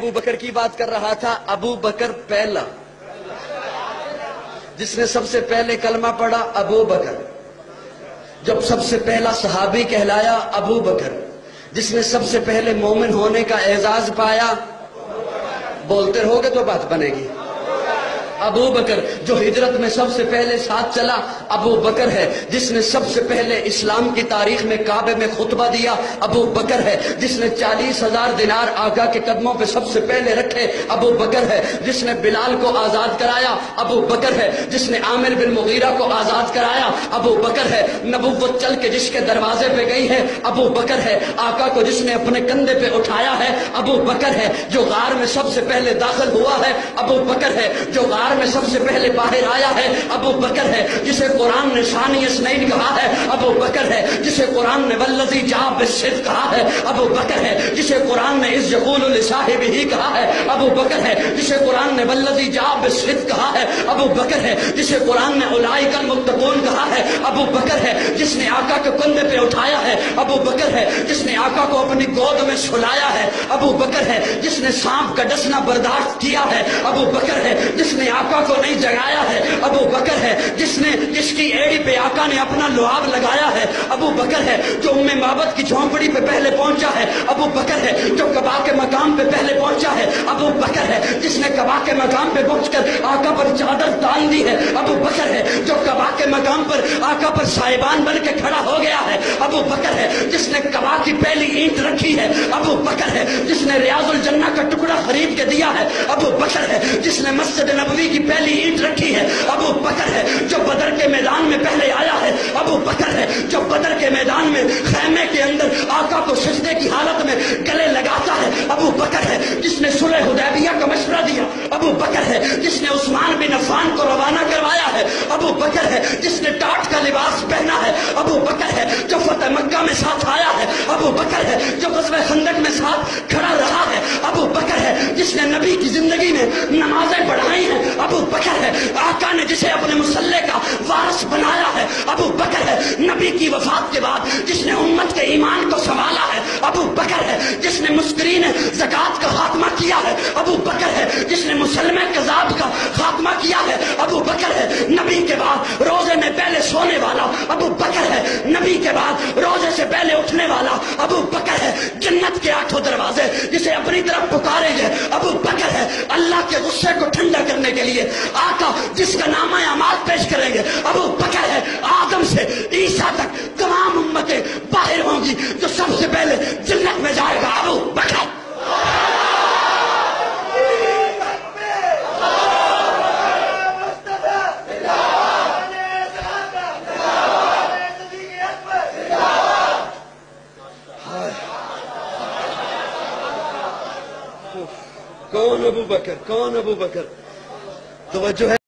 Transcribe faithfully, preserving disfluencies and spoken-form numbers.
ابو بکر کی بات کر رہا تھا. ابو بکر پہلا جس نے سب سے پہلے کلمہ پڑھا ابو بکر. جب سب سے پہلا صحابی کہلایا ابو بکر. جس نے سب سے پہلے مومن ہونے کا اعزاز پایا. بولتے رہو گے تو بات بنے گی. ابو بکر جو ہجرت میں سب سے پہلے ساتھ چلا ابو بکر ہے. جس نے سب سے پہلے اسلام کی تاریخ میں کعبے میں خطبہ دیا ابو بکر ہے. جس نے چالیس ہزار دینار آقا کے قدموں پہ سب سے پہلے رکھے ابو بکر ہے. جس نے بلال کو آزاد کرایا ابو بکر ہے. جس نے عامر بن مغیرہ کو آزاد کرایا ابو بکر ہے. نبوت چل کے جس کے دروازے پہ گئی ہے ابو بکر ہے. آقا کو جس نے اپنے کندھے پہ اٹھایا ہے ابو بکر ہے. جو غار میں سب سے پہلے داخل ہوا ہے ابو بکر ہے. جو غار میں سب سے پہلے باہر آیا ہے ابو بکر ہے. جسے قرآن نے ثانی اثنین کہا ہے ابو بکر ہے. جسے قرآن نے والذی جاء بالصدق کہا ہے ابو بکر ہے. جسے قرآن نے اذ یقول لصاحبہ کہا ہے ابو بکر ہے. جسے قرآن نے والذی جاء بالصدق کہا ہے ابو بکر ہے. جسے قرآن نے اولئک المتقون کہا ہے ابو بکر ہے. جس نے آقا کے کندھے پہ اٹھایا ہے ابو بکر ہے. جس نے آقا کو اپنی گود میں سلایا ہے ابو بکر ہے. جس نے سانپ کا ڈسنا برداشت کیا ہے ابو بکر ہے. جس نے آقا کو نہیں جگایا ہے ابو بکر ہے. جس نے جس کی ایڑی پہ آقا نے اپنا لعاب لگایا ہے ابو بکر ہے. جو ام معبد کی جھونپڑی پہ پہلے پہنچا ہے ابو بکر ہے. جو قبا کے مقام پہ پہلے پہنچا ہے ابو بکر ہے. جس نے قبا کے مقام پہ پہنچ کر آقا پر چادر تان دی ہے ابو بکر ہے. جو قبا کے مقام پر آقا پر سائبان بن کے کھڑا ہو گیا ہے ابو بکر ہے. جس نے قبا کی پہلی اینٹ رکھی ہے ابو بکر ہے. جس نے ریاض الجنہ کا ٹکڑا خرید کے دیا ہے ابو بکر ہے. جس نے مسجد نبوی کی پہلی اینٹ رکھی ہے ابو بکر ہے. جو بدر کے میدان میں پہلے آیا ہے ابو بکر ہے. جو بدر کے میدان میں خیمے کے اندر آقا کو سجدے کی حالت میں گلے لگاتا ہے ابو بکر ہے. جس نے صلح حدیبیہ کا مشورہ دیا ابو بکر ہے. جس نے عثمان بن عفان کو روانہ کروایا ہے ابو بکر ہے. جس نے ٹاٹ کا لباس پہنا ہے ابو بکر ہے. جو فتح مکہ میں ساتھ آیا ہے ابو بکر ہے. جو غزوہ خندق میں ساتھ کھڑا رہا ہے ابو بکر ہے. جس نے نبی کی زندگی میں نمازیں پڑھائی ہیں ابو بکر ہے. آقا نے جسے اپنے مصلے کا وارث بنایا ہے ابو بکر ہے. نبی کی وفات کے بعد جس نے امت کے ایمان کو سنبھالا ہے ابو بکر ہے. جس نے مسکرین زکوٰۃ کا خاتمہ کیا ہے ابو بکر ہے. جس نے مسلمہ کذاب کا خاتمہ کیا ہے ابو بکر ہے. نبی کے بعد روزے میں پہلے سونے والا ابو بکر ہے. نبی کے بعد روزے سے پہلے اٹھنے والا ابو بکر ہے. جنت کے آٹھوں دروازے جسے اپنی طرف پکاریں گے ابو بکر ہے. اللہ کے غصے کو ٹھنڈا کرنے کے لیے آقا جس کا نامہ اعمال پیش کریں گے ابو بکر ہے. آدم سے عیسیٰ تک تمام امتیں باہر ہوں گی. جو سب سے پہلے جنت میں جائے گا ابو بکر. کون ابو بکر؟ کون ابو بکر؟ توجہ ہے.